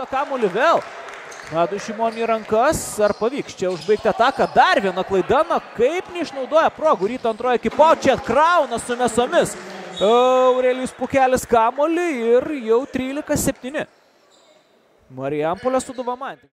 kamuolį vėl. Adui Šimonį į rankas, ar pavyks čia užbaigti ataką, dar viena klaida, na kaip neišnaudoja progų Ryto antroji ekipa, čia atkrauna su mesomis Aurelijus Pukelis kamuolį ir jau 13-7. Marijampolė Sūduva Mantė.